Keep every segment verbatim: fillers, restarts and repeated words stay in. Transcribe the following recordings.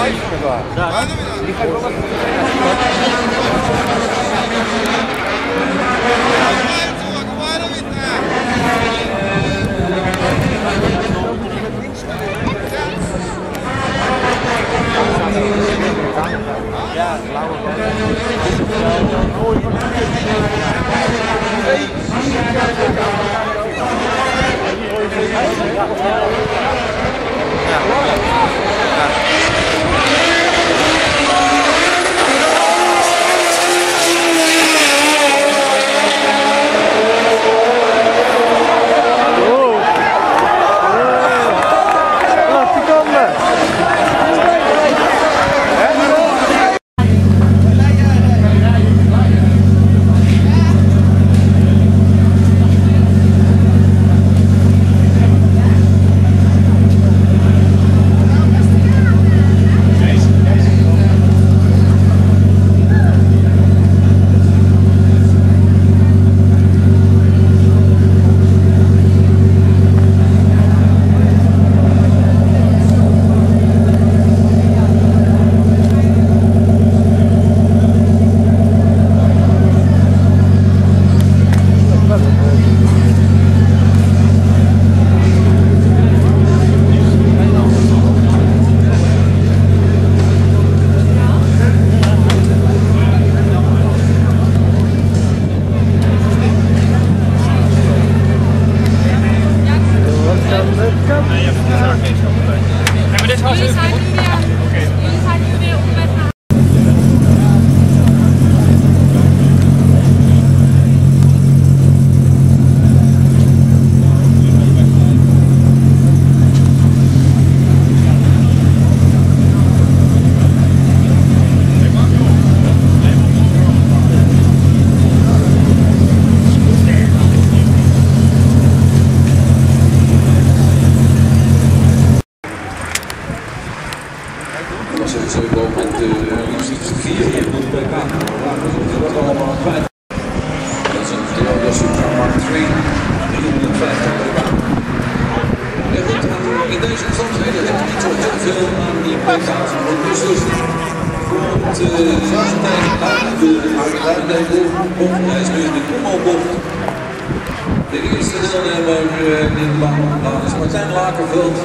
De eerste deelnemer in de baan is Martijn Lakerveld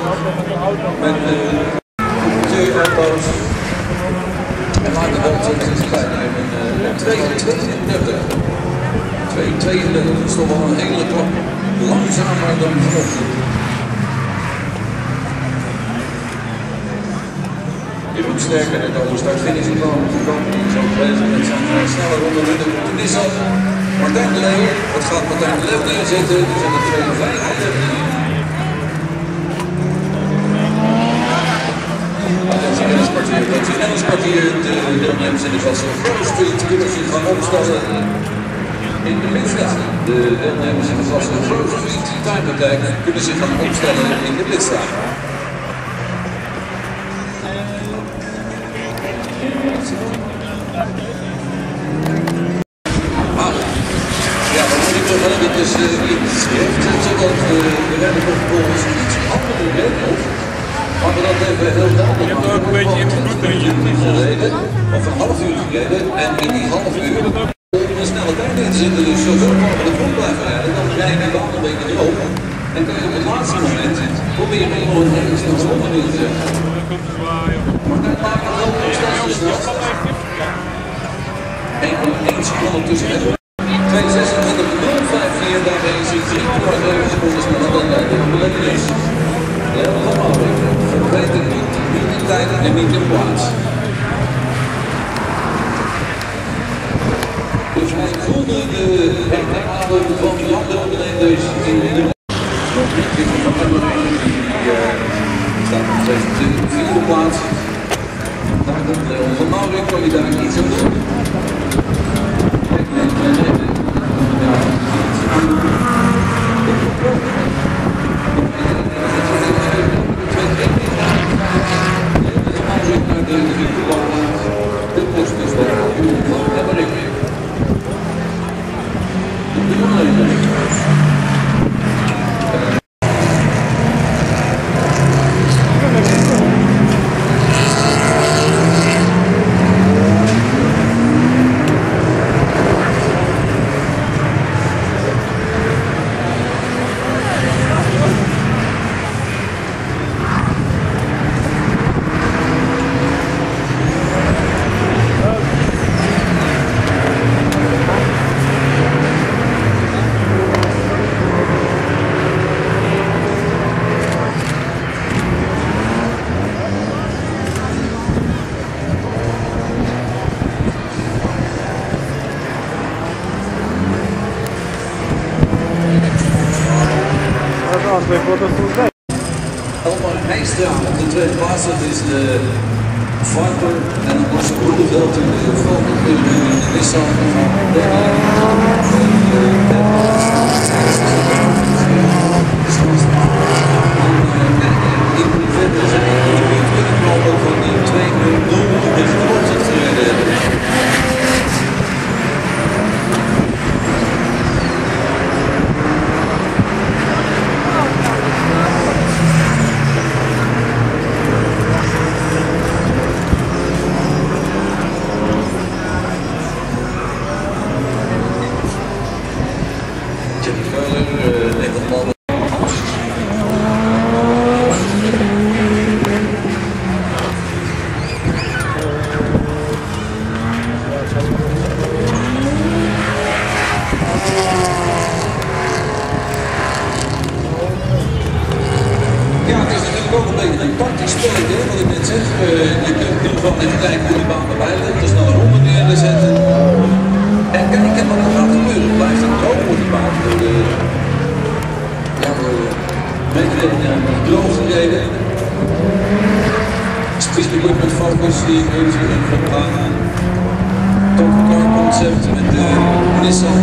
met twee auto's. En Lakerveld is bijnemen twee tweeëndertig. twee tweeëndertig is toch wel een hele klap langzamer dan vanochtend. Jeroen Sterker en de start-finish van gekomen. Zo bezig met zijn snelle ronde met de Nissan. Martijn de Leeuw, wat gaat Martijn de Leeuw neerzetten? Die zijn de tweede vijfhonderd. Dat is een kwartier, dat is een kwartier. De deelnemers in de klasse Grove Street kunnen zich gaan opstellen in de blitstraat. De deelnemers in de klasse Grove Street Time Attack kunnen zich gaan opstellen in de blitstraat. Het is in schrift, zodat we redden vervolgens iets andere regels. Maar we dat even heel duidelijk. Je hebt er ook een beetje invloed in je gereden, of een half uur gereden, en in die half uur om een snelle tijd in te zitten, dus zoveel mogelijk rond blijven rijden. Dan rij je die baan een beetje droog. En kan je op het laatste moment proberen om een hele snelle ronde in te zetten. Maar dat maakt het wel nog steeds de snelste. één seconde tussen het twee zesentwintig nul vijf vier, daarmee is hij drie komma zeven seconden sneller dan de Belletjes. Leon van Maurik verbetert niet, niet in tijd en niet in plaats. Dus hij voelde de herkenadem van Jan Domenenders in de die staat nog steeds op de vierde plaats. Daar komt Leon van Maurik, kan je daar iets aan doen? Elmar Heijstra op de tweede plaats, dat is de Viper. En dan was Roeleveld in de Falcon, de Nissan van Danny. In de verder zijn er in de buurt binnenkomen van die twee nul nul met de opzet gereden hebben. Tactisch spelletje, wat ik net zeg. Uh, je kunt nu gewoon even kijken hoe die baan erbij ligt. Dus snel ronde neerzetten. En kijken wat er gaat gebeuren. Blijft het droog op die baan. Door de, ja, door de meegerekend ja, droog gereden. Speed equipment focus die ik even in van gaan. Top car concept met de Nissan.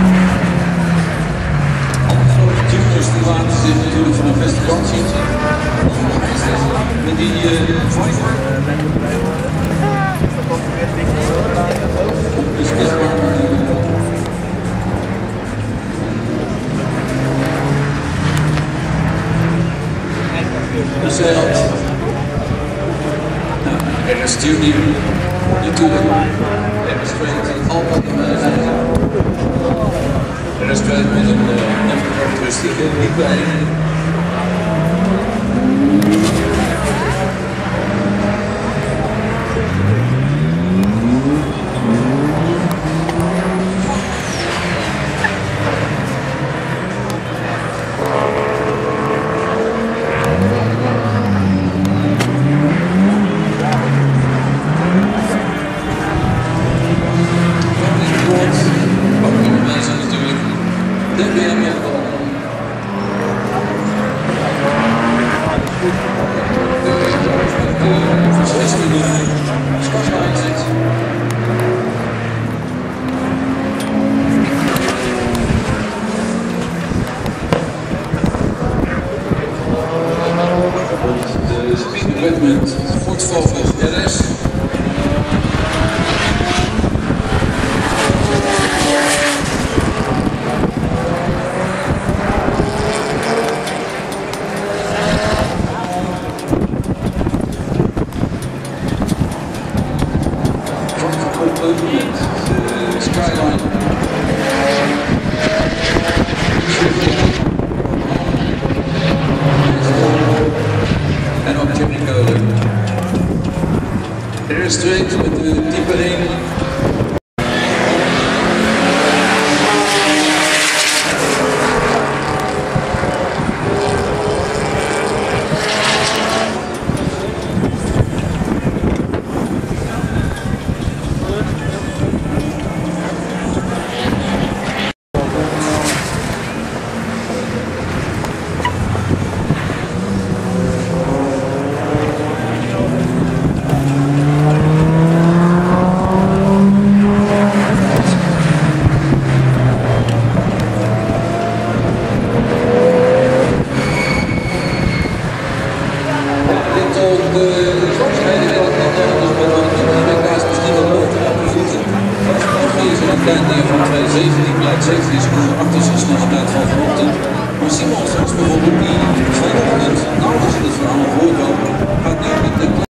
Juniors die laten zich natuurlijk van de beste kant zien. Met die uh, Viper. Dus dit maar de zeilt. Nou, er is studio natuurlijk. Er is straight altijd in mijn zijn. Er is straight met een uh, karakteristiek niet bij. Equipment, Ford Focus R S. De Skyline. En ook Jimmy Code. Er is straight met de type één. Van tweeduizend zeventien blijkt zeventien seconden achter zijn snelheid van vanochtend. Maar Simon, zoals bijvoorbeeld die vanochtend nauwelijks in het verhaal voorkomen, gaat nu met de